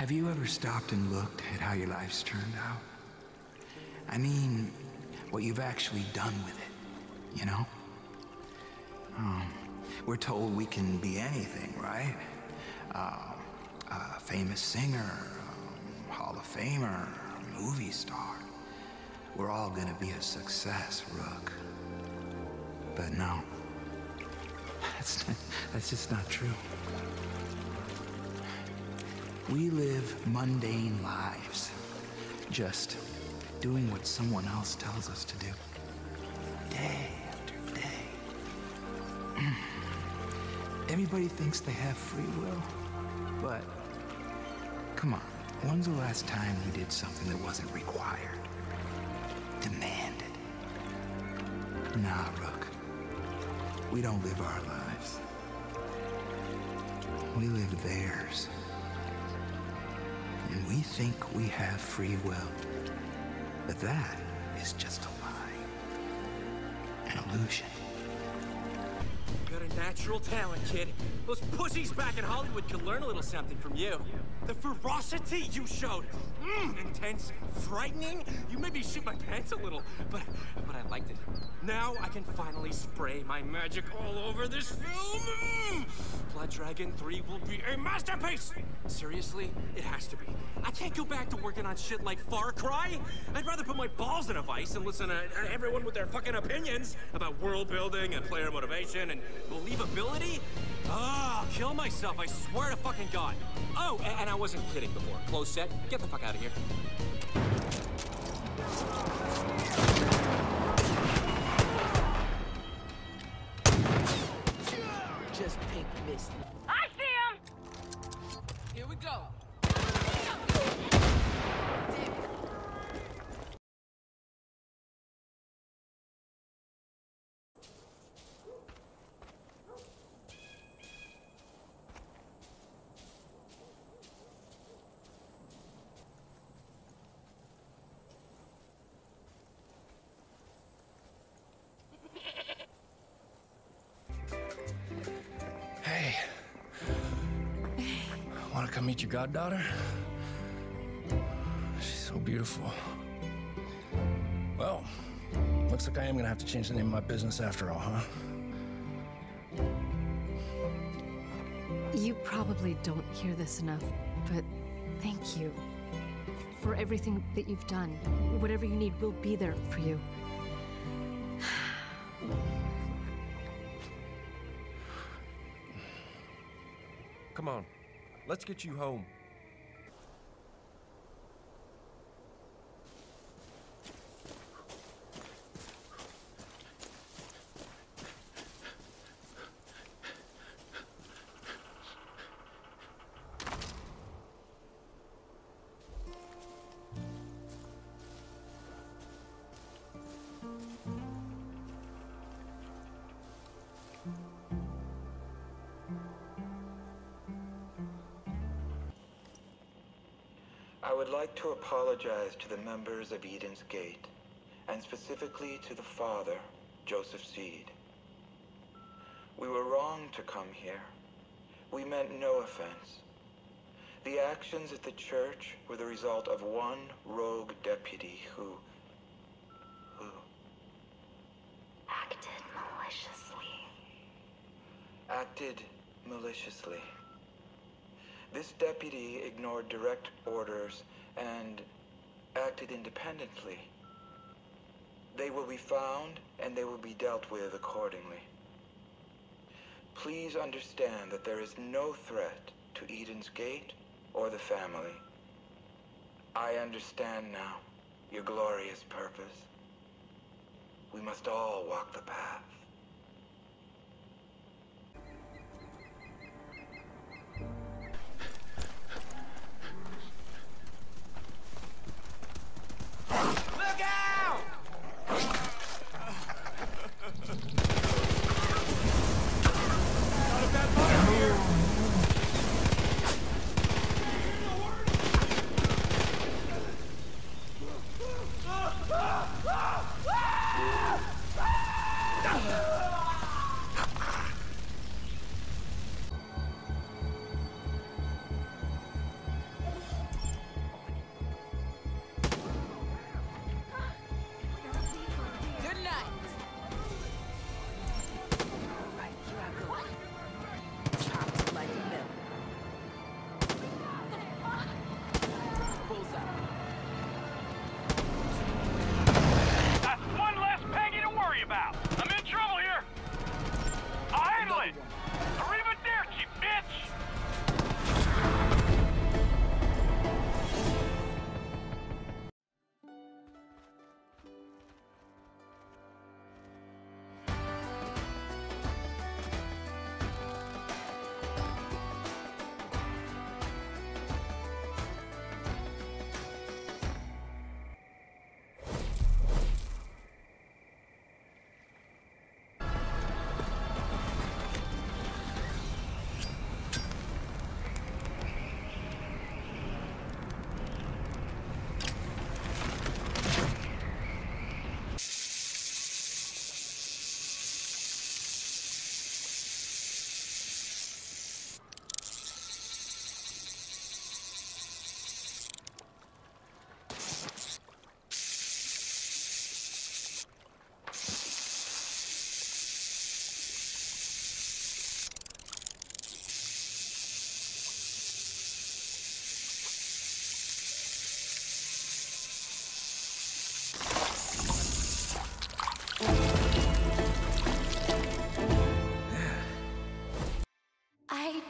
Have you ever stopped and looked at how your life's turned out? I mean, what you've actually done with it, you know? We're told we can be anything, right? A famous singer, Hall of Famer, movie star. We're all gonna be a success, Rook. But no, that's just not true. We live mundane lives, just doing what someone else tells us to do, day after day. Everybody thinks they have free will, but come on, when's the last time you did something that wasn't required, demanded? Nah, Rook, we don't live our lives. We live theirs. And we think we have free will. But that is just a lie. An illusion. You got a natural talent, kid. Those pussies back in Hollywood could learn a little something from you. The ferocity you showed. Intense, frightening. You made me shit my pants a little, but I liked it. Now I can finally spray my magic all over this film. Blood Dragon 3 will be a masterpiece. Seriously, it has to be. I can't go back to working on shit like Far Cry. I'd rather put my balls in a vice and listen to everyone with their fucking opinions about world building and player motivation and believability. I'll kill myself, I swear to fucking God. Oh, and I wasn't kidding before. Close set, get the fuck out of here. Just pink mist. I see him! Here we go. Hey. Want to come meet your goddaughter? She's so beautiful. Well, looks like I am gonna have to change the name of my business after all, huh? You probably don't hear this enough, but thank you for everything that you've done. Whatever you need, we'll be there for you. Come on, let's get you home. I would like to apologize to the members of Eden's Gate, and specifically to the father, Joseph Seed. We were wrong to come here. We meant no offense. The actions at the church were the result of one rogue deputy who acted maliciously. This deputy ignored direct orders and acted independently. They will be found and they will be dealt with accordingly. Please understand that there is no threat to Eden's Gate or the family. I understand now your glorious purpose. We must all walk the path.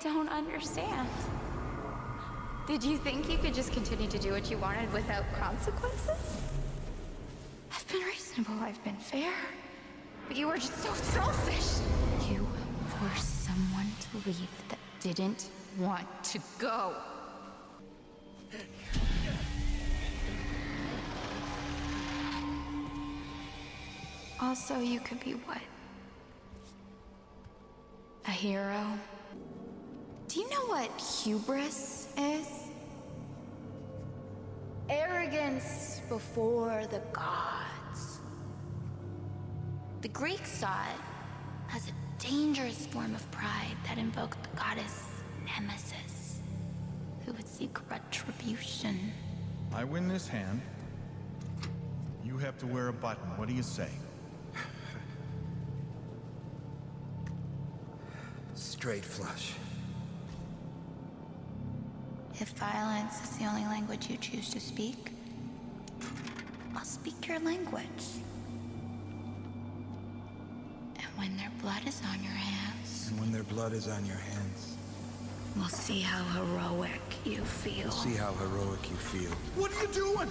don't understand. Did you think you could just continue to do what you wanted without consequences? I've been reasonable, I've been fair. But you were just so selfish. You forced someone to leave that didn't want to go. Also, you could be what? A hero? Do you know what hubris is? Arrogance before the gods. The Greeks saw it as a dangerous form of pride that invoked the goddess Nemesis, who would seek retribution. I win this hand. You have to wear a button. What do you say? Straight flush. If violence is the only language you choose to speak, I'll speak your language. And when their blood is on your hands... And when their blood is on your hands... We'll see how heroic you feel. We'll see how heroic you feel. What are you doing?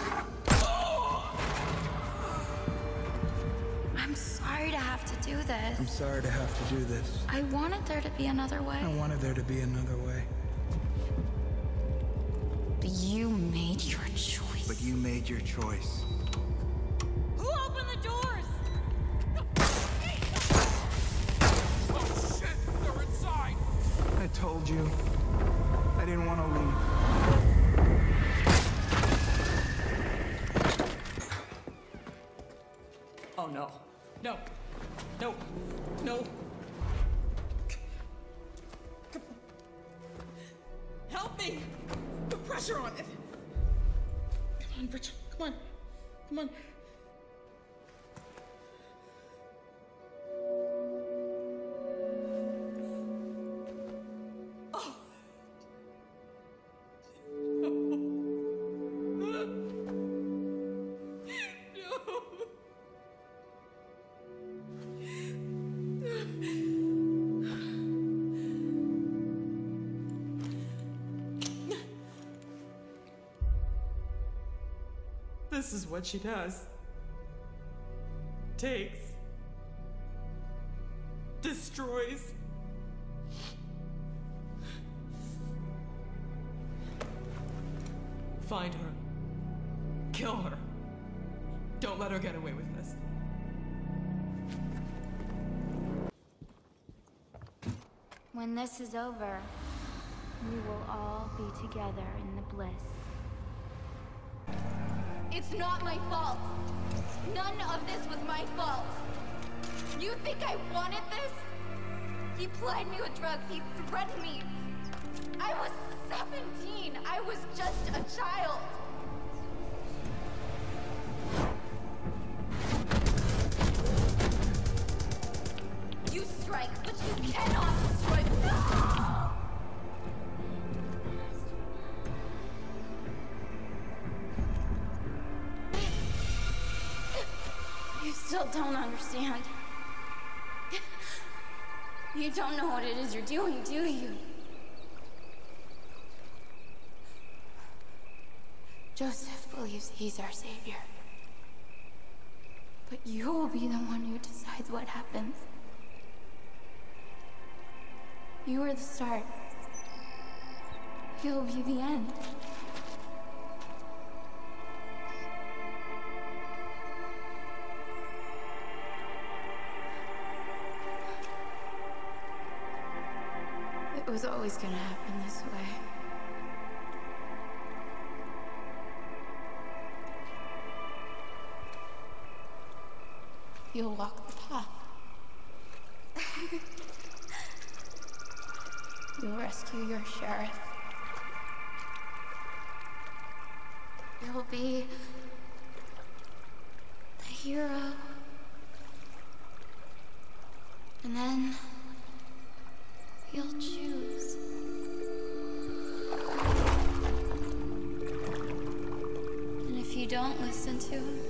I'm sorry to have to do this. I'm sorry to have to do this. I wanted there to be another way. I wanted there to be another way. But you made your choice. But you made your choice. Who opened the doors? Oh shit! They're inside! I told you. I didn't want to leave. Oh no. No. No. No. Help me! Put pressure on it! Come on, Richard. Come on. Come on. Oh. This is what she does. Takes. Destroys. Find her. Kill her. Don't let her get away with this. When this is over, we will all be together in the bliss. It's not my fault. None of this was my fault. You think I wanted this? He plied me with drugs. He threatened me. I was 17. I was just a child. You strike, but you cannot destroy. No! You still don't understand. You don't know what it is you're doing, do you? Joseph believes he's our savior. But you'll be the one who decides what happens. You are the start. You'll be the end. It was always gonna happen this way. You'll walk the path. You'll rescue your sheriff. You'll be the hero. And then you'll choose. And if you don't listen to him,